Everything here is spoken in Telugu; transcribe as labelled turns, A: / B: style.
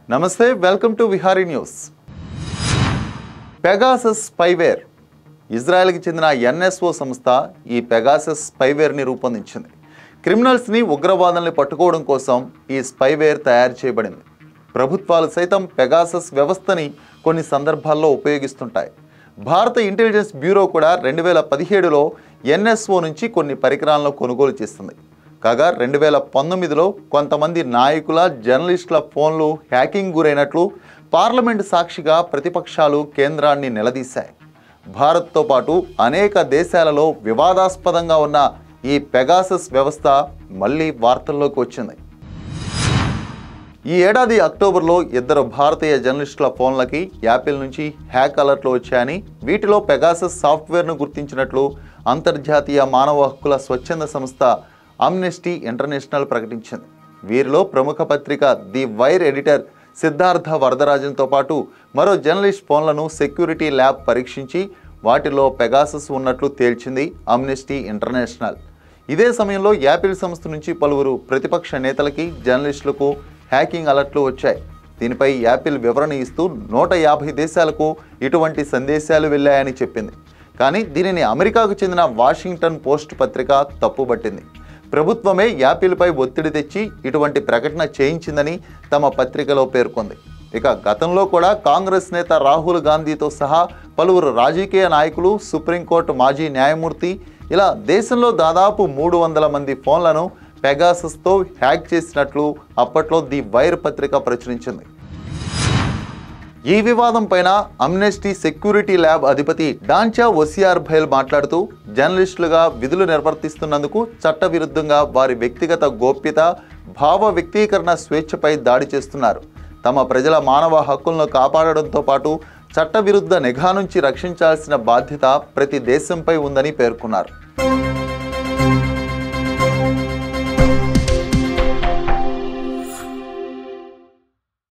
A: నమస్తే, welcome to Vihari news. Pegasus spyware. ఇజ్రాయెల్కి చెందిన ఎన్ఎస్ఓ సంస్థ ఈ పెగాసస్ స్పైవేర్ని రూపొందించింది. క్రిమినల్స్ని, ఉగ్రవాదుల్ని పట్టుకోవడం కోసం ఈ స్పైవేర్ తయారు చేయబడింది. ప్రభుత్వాలు సైతం పెగాసస్ వ్యవస్థని కొన్ని సందర్భాల్లో ఉపయోగిస్తుంటాయి. భారత ఇంటెలిజెన్స్ బ్యూరో కూడా 2017లో ఎన్ఎస్ఓ నుంచి కొన్ని పరికరాలను కొనుగోలు చేస్తుంది. కాగా 2019లో కొంతమంది నాయకుల, జర్నలిస్టుల ఫోన్లు హ్యాకింగ్ గురైనట్లు పార్లమెంటు సాక్షిగా ప్రతిపక్షాలు కేంద్రాన్ని నిలదీశాయి. భారత్తో పాటు అనేక దేశాలలో వివాదాస్పదంగా ఉన్న ఈ పెగాసస్ వ్యవస్థ మళ్ళీ వార్తల్లోకి వచ్చింది. ఈ ఏడాది అక్టోబర్లో 2 భారతీయ జర్నలిస్టుల ఫోన్లకి యాపిల్ నుంచి హ్యాక్ అలర్ట్లు వచ్చాయని, వీటిలో పెగాసస్ సాఫ్ట్వేర్ను గుర్తించినట్లు అంతర్జాతీయ మానవ హక్కుల స్వచ్ఛంద సంస్థ అమ్నెస్టీ ఇంటర్నేషనల్ ప్రకటించింది. వీరిలో ప్రముఖ పత్రిక ది వైర్ ఎడిటర్ సిద్ధార్థ వరదరాజన్తో పాటు మరో జర్నలిస్ట్ ఫోన్లను సెక్యూరిటీ ల్యాబ్ పరీక్షించి వాటిలో పెగాసస్ ఉన్నట్లు తేల్చింది అమ్నెస్టీ ఇంటర్నేషనల్. ఇదే సమయంలో యాపిల్ సంస్థ నుంచి పలువురు ప్రతిపక్ష నేతలకి, జర్నలిస్టులకు హ్యాకింగ్ అలర్ట్లు వచ్చాయి. దీనిపై యాపిల్ వివరణ ఇస్తూ 150 దేశాలకు ఇటువంటి సందేశాలు వెళ్ళాయని చెప్పింది. కానీ దీనిని అమెరికాకు చెందిన వాషింగ్టన్ పోస్ట్ పత్రిక తప్పుబట్టింది. ప్రభుత్వమే యాపిల్పై ఒత్తిడి తెచ్చి ఇటువంటి ప్రకటన చేయించిందని తమ పత్రికలో పేర్కొంది. ఇక గతంలో కూడా కాంగ్రెస్ నేత రాహుల్ గాంధీతో సహా పలువురు రాజకీయ నాయకులు, సుప్రీంకోర్టు మాజీ న్యాయమూర్తి ఇలా దేశంలో దాదాపు 300 మంది ఫోన్లను పెగాసస్తో హ్యాక్ చేసినట్లు అప్పట్లో ది వైర్ పత్రిక ప్రచురించింది. ఈ వివాదం పైన అమ్నెస్టీ సెక్యూరిటీ ల్యాబ్ అధిపతి డాంచా ఒసియార్భైల్ మాట్లాడుతూ, జర్నలిస్టులుగా విధులు నిర్వర్తిస్తున్నందుకు చట్టవిరుద్ధంగా వారి వ్యక్తిగత గోప్యత, భావ వ్యక్తీకరణ స్వేచ్ఛపై దాడి చేస్తున్నారు. తమ ప్రజల మానవ హక్కులను కాపాడడంతో పాటు చట్టవిరుద్ధ నిఘా నుంచి రక్షించాల్సిన బాధ్యత ప్రతి దేశంపై ఉందని పేర్కొన్నారు.